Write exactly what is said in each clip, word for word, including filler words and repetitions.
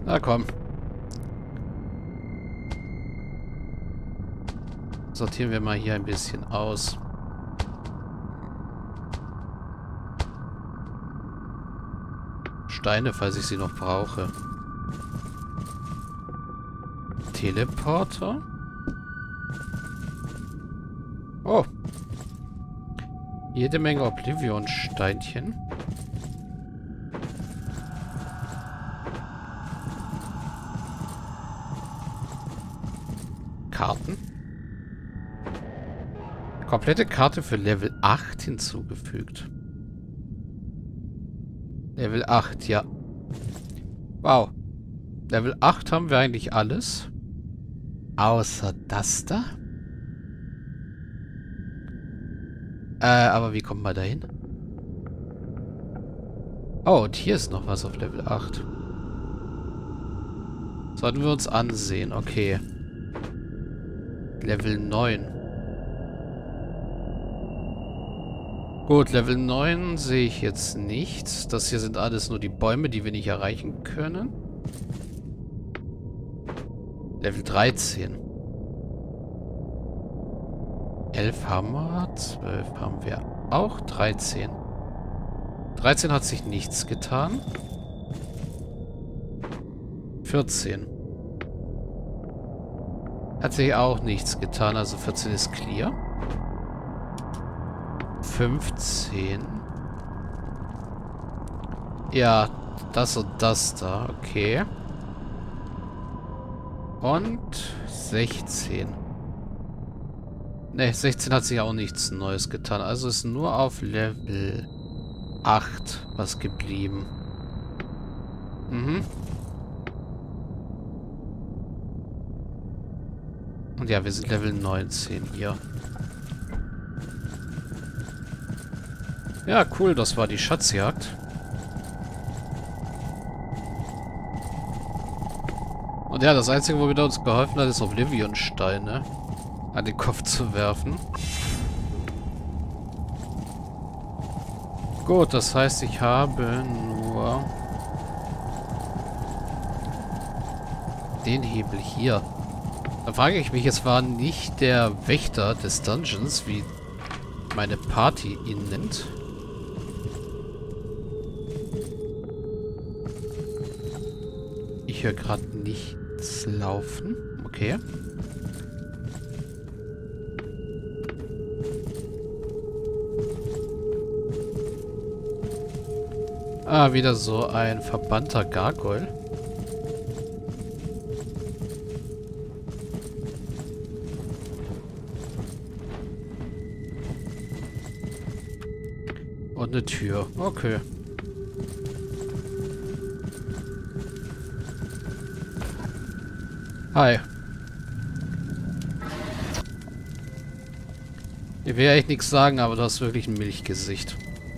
Na komm. Sortieren wir mal hier ein bisschen aus. Steine, falls ich sie noch brauche. Teleporter. Oh. Jede Menge Oblivion-Steinchen. Karten. Komplette Karte für Level acht hinzugefügt. Level acht, ja. Wow. Level acht haben wir eigentlich alles. Außer das da. Äh, aber wie kommt man da hin? Oh, und hier ist noch was auf Level acht. Sollten wir uns ansehen. Okay. Level neun. Gut, Level neun sehe ich jetzt nicht. Das hier sind alles nur die Bäume, die wir nicht erreichen können. Level dreizehn. elf haben wir, zwölf haben wir auch, dreizehn. dreizehn hat sich nichts getan. vierzehn. Hat sich auch nichts getan, also vierzehn ist clear. fünfzehn. Ja, das und das da, okay. Und sechzehn. Ne, sechzehn hat sich auch nichts Neues getan. Also ist nur auf Level acht was geblieben. Mhm. Und ja, wir sind Level neunzehn hier. Ja, cool, das war die Schatzjagd. Und ja, das Einzige, wo wieder uns geholfen hat, ist Oblivion-Steine an den Kopf zu werfen. Gut, das heißt, ich habe nur den Hebel hier. Da frage ich mich, es war nicht der Wächter des Dungeons, wie meine Party ihn nennt. Ich höre gerade nichts laufen. Okay. Ah, wieder so ein verbannter Gargoyle. Und eine Tür. Okay. Hi. Ich will echt nichts sagen, aber du hast wirklich ein Milchgesicht.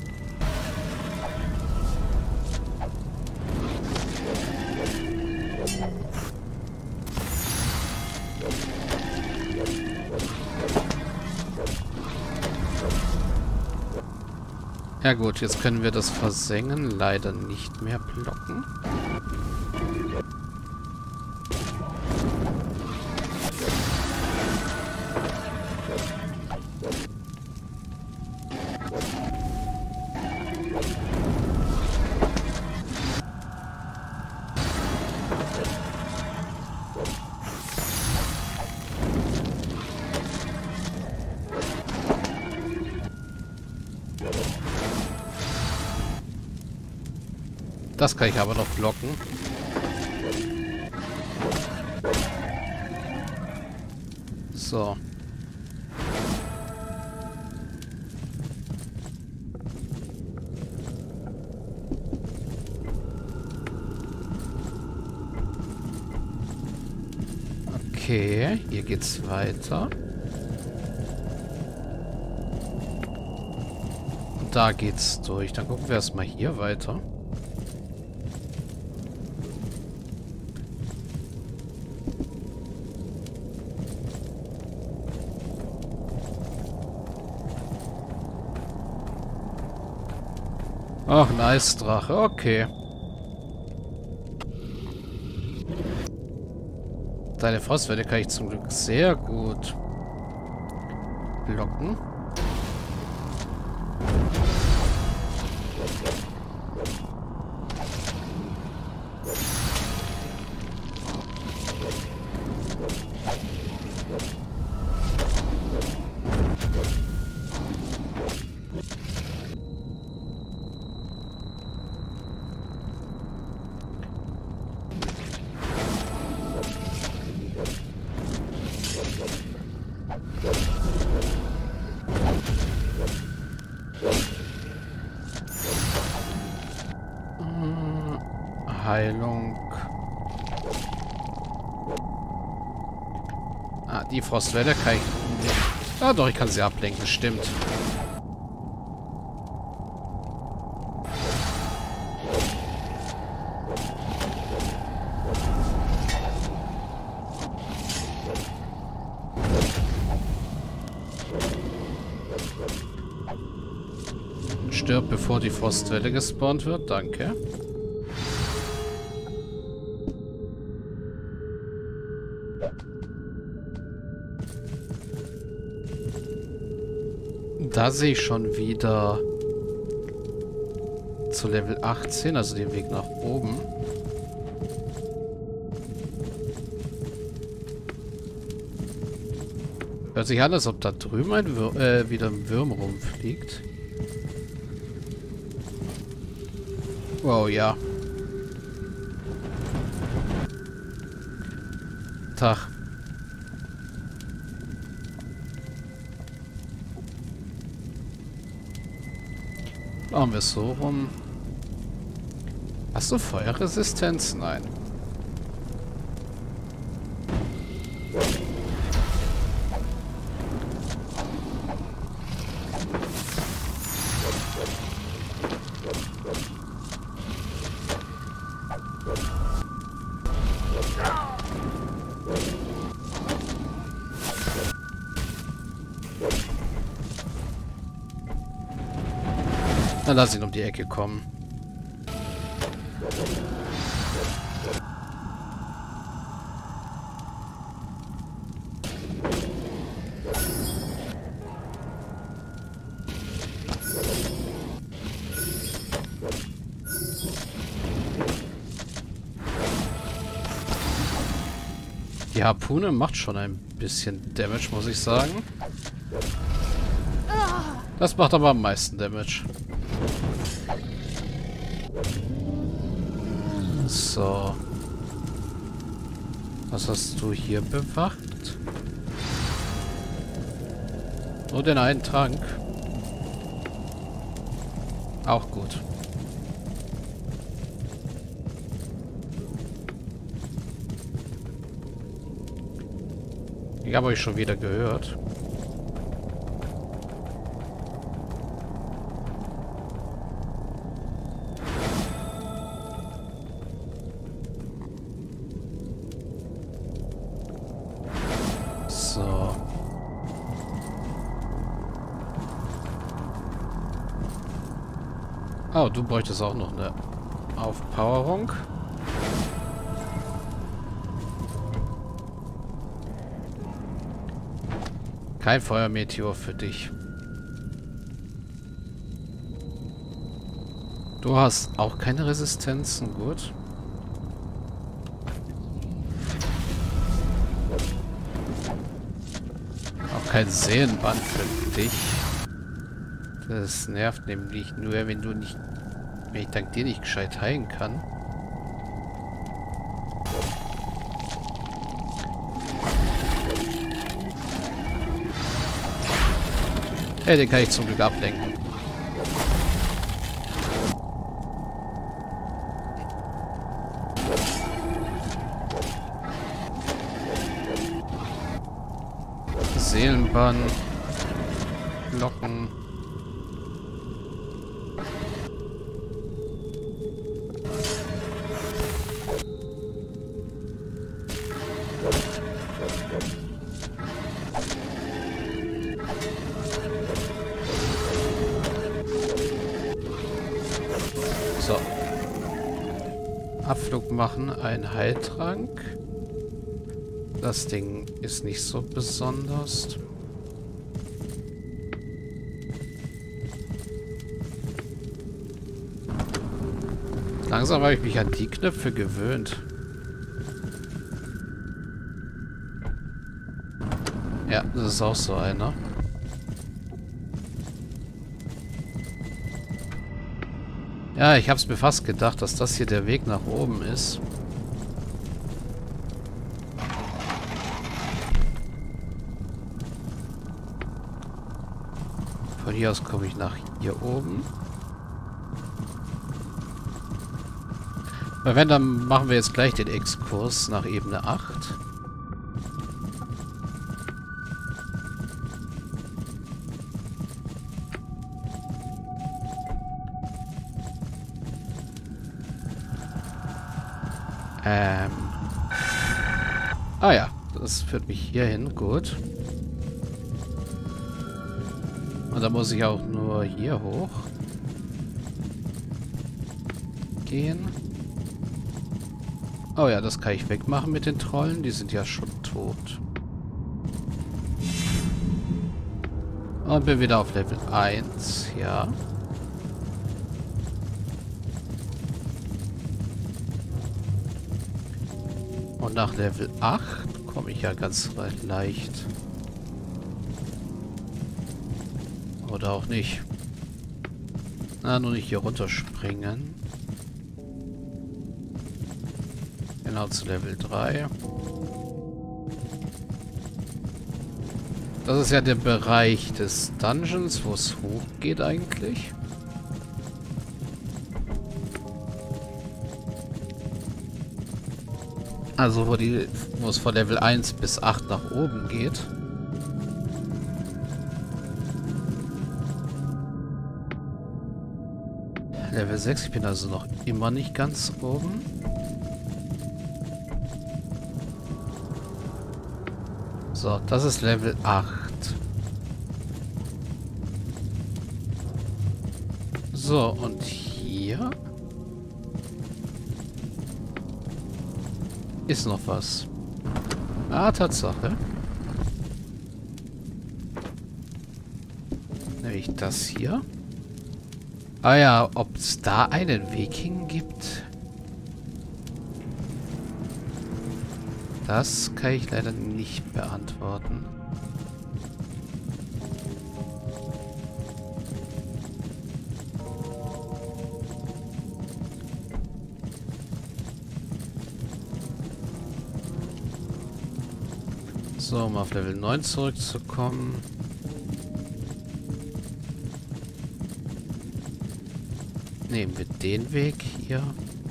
Ja gut, jetzt können wir das Versengen leider nicht mehr blocken. Das kann ich aber noch blocken. So. Okay, hier geht's weiter. Und da geht's durch. Dann gucken wir erstmal hier weiter. Ach, nice, Drache. Okay. Deine Frostwelle kann ich zum Glück sehr gut blocken. Heilung. Ah, die Frostwelle kann ich nicht. Ah, doch, ich kann sie ablenken, stimmt. Stirb, bevor die Frostwelle gespawnt wird, danke. Da sehe ich schon wieder zu Level achtzehn, also den Weg nach oben. Hört sich an, als ob da drüben ein Wir äh, wieder ein Wurm rumfliegt. Wow, ja. Tag. Machen wir es so rum. Hast du Feuerresistenz? Nein. Dann lass ihn um die Ecke kommen. Die Harpune macht schon ein bisschen Damage, muss ich sagen. Das macht aber am meisten Damage. So. Was hast du hier bewacht? Nur den einen Trank. Auch gut. Ich habe euch schon wieder gehört. So. Oh, du bräuchtest auch noch eine Aufpowerung. Kein Feuermeteor für dich. Du hast auch keine Resistenzen, gut. Auch kein Seelenband für dich. Das nervt nämlich nur, wenn du nicht, wenn ich dank dir nicht gescheit heilen kann. Hey, den kann ich zum Glück ablenken. Seelenbann. Locken. So. Abflug machen, ein Heiltrank. Das Ding ist nicht so besonders. Langsam habe ich mich an die Knöpfe gewöhnt. Ja, das ist auch so einer. Ja, ich habe es mir fast gedacht, dass das hier der Weg nach oben ist. Von hier aus komme ich nach hier oben. Weil wenn, dann machen wir jetzt gleich den Exkurs nach Ebene acht. Ähm. Ah ja, das führt mich hier hin. Gut. Und da muss ich auch nur hier hoch gehen. Oh ja, das kann ich wegmachen mit den Trollen. Die sind ja schon tot. Und bin wieder auf Level eins. Ja. Und nach Level acht komme ich ja ganz leicht. Oder auch nicht. Na, nur nicht hier runterspringen. Genau zu Level drei. Das ist ja der Bereich des Dungeons, wo es hochgeht eigentlich. Also wo, die, wo es von Level eins bis acht nach oben geht. Level sechs, ich bin also noch immer nicht ganz oben. So, das ist Level acht. So, und hier ist noch was. Ah, Tatsache. Nämlich das hier. Ah ja, ob es da einen Weg hingibt? Das kann ich leider nicht beantworten. So, um auf Level neun zurückzukommen. Nehmen wir den Weg hier.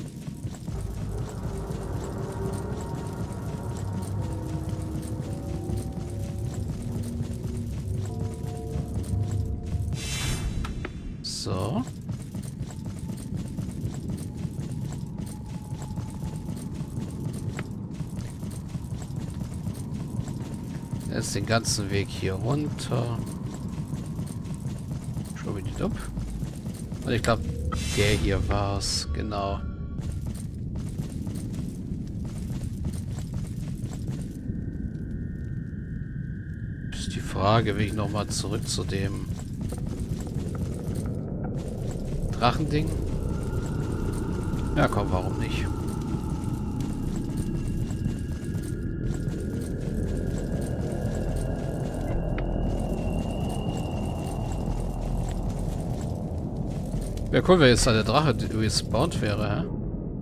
So. Jetzt den ganzen Weg hier runter. Schwuppdiwupp. Und ich glaube, der hier war's. Genau. Ist die Frage, will ich nochmal zurück zu dem Drachending? Ja, komm, warum nicht? Wäre cool, wenn jetzt da der Drache respawned wäre, hä?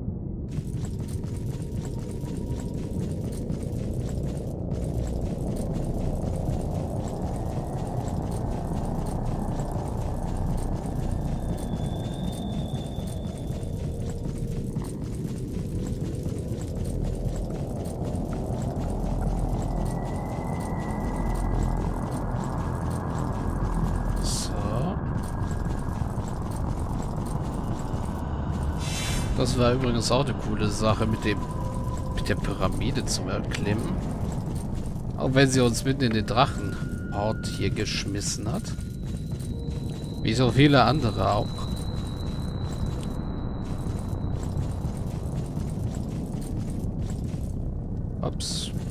Das war übrigens auch eine coole Sache mit dem mit der Pyramide zum Erklimmen. Auch wenn sie uns mitten in den Drachenort hier geschmissen hat. Wie so viele andere auch. Ups.